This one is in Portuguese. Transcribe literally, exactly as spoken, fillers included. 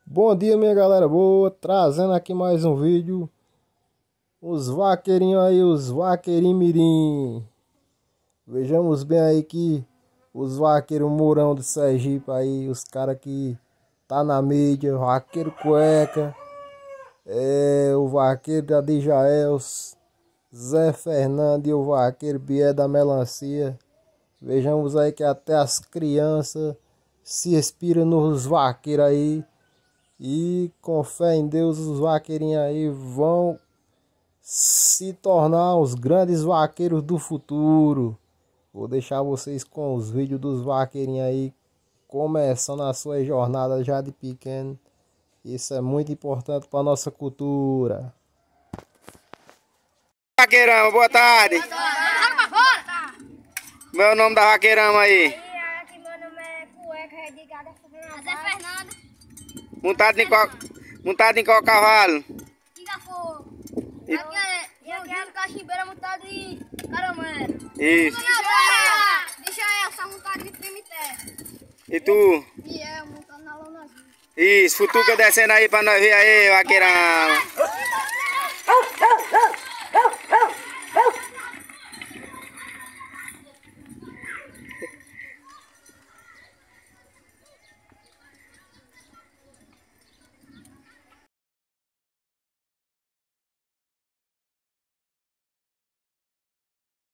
Bom dia, minha galera boa, trazendo aqui mais um vídeo. Os vaqueirinhos aí, os vaqueirinhos mirim. Vejamos bem aí que os vaqueiros Mourão de Sergipe aí, os caras que tá na mídia, vaqueiro Cueca, é, o vaqueiro da Dijael, Zé Fernando e o vaqueiro Bié da Melancia. Vejamos aí que até as crianças se inspiram nos vaqueiros aí. E com fé em Deus, os vaqueirinhos aí vão se tornar os grandes vaqueiros do futuro. Vou deixar vocês com os vídeos dos vaqueirinhos aí, começando a sua jornada já de pequeno. Isso é muito importante para nossa cultura. Vaqueirão, boa tarde. Boa tarde. Meu nome da vaqueirão aí. Aqui meu nome é Cueca, Redigada Zé Fernando. Montado em qual, montado em qual cavalo? Diga fogo. E- Aqui é eu quero cachimbeira montado em caramelo. Isso. Deixa eu só montado em cemitério. E tu? E é montado na lona azul. Isso, futuca descendo aí pra nós ver aí, vaqueirão.